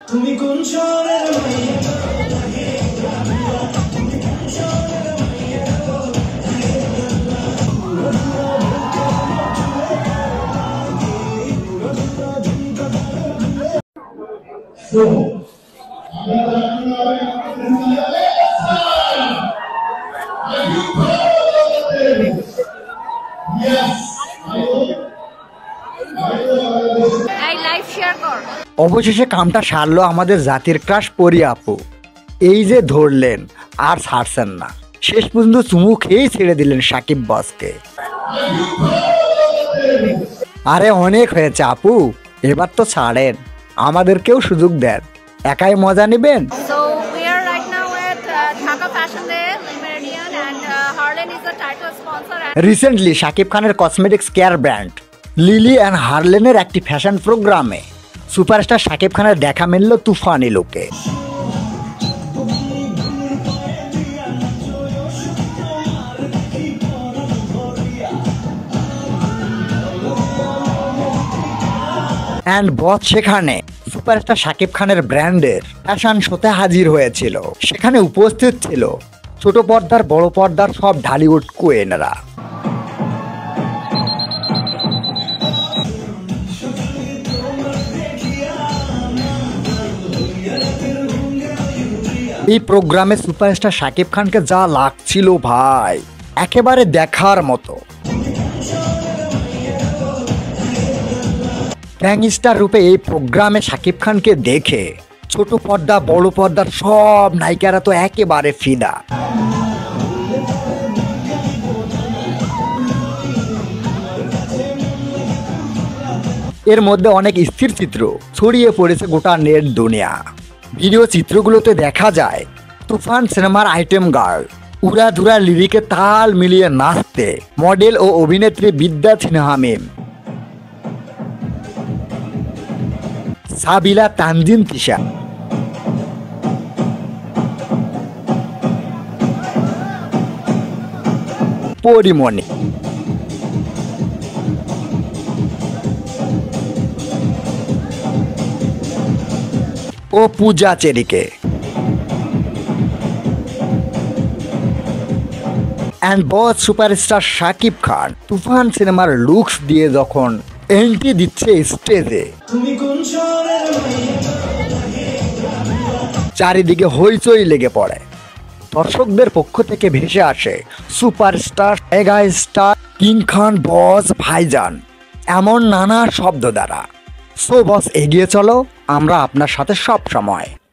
তুমি কোন শহরের অবশেষে কামটা সারলো আমাদের জাতির ক্রাশ পরি আপু। এই যে ধরলেন আর ছাড়ছেন না, শেষ পর্যন্ত চুমু খেয়েই ছেড়ে দিলেন সাকিব বসকে। আরে অনেক হয়েছে আপু, এবার তো ছাড়েন, আমাদেরকেও সুযোগ দেন। একাই মজা নেবেন? রিসেন্টলি শাকিব খানের cosmetics care brand Lily and হার্লেনের একটি ফ্যাশন প্রোগ্রামে সুপারস্টার শাকিব খানের দেখা মিলল তুফানি লুকে। অ্যান্ড বস সেখানে সুপারস্টার শাকিব খানের ব্র্যান্ডের ফ্যাশন শোতে হাজির হয়েছিল। সেখানে উপস্থিত ছিল ছোট পর্দার বড় পর্দার সব ঢালিউড কুইনরা। এই প্রোগ্রামে সুপারস্টার শাকিব খানকে যা লাগছিল ভাই, একেবারে দেখার মতো। গ্যাংস্টার রূপে এই প্রোগ্রামে শাকিব খানকে দেখে ছোট পর্দা বড় পর্দার সব নায়িকারা তো একেবারে ফিদা। এর মধ্যে অনেক স্থির চিত্র ছড়িয়ে পড়েছে গোটা নেট দুনিয়া। ভিডিও চিত্রগুলোতে দেখা যায় তুফান সিনেমার আইটেম গার্ল উড়াধুরা লিরিকে তাল মিলিয়ে নাচতে মডেল ও অভিনেত্রী বিদ্যা সিনহা মিম, সাবিলা তানজিন তিশা, পরিমণি, ও পূজা চেরিকে। And boss superstar Shakib Khan Toofan সিনেমার লুকস দিয়ে যখন এন্ট্রি দিচ্ছে স্টেজে, চারিদিকে হইচই লেগে পড়ে। দর্শকদের পক্ষ থেকে ভেসে আসে superstar, mega star, king Khan, boss, Bhaijaan, এমন নানা শব্দ দ্বারা। সো বস এগিয়ে চলো, আমরা আপনার সাথে সব সময়।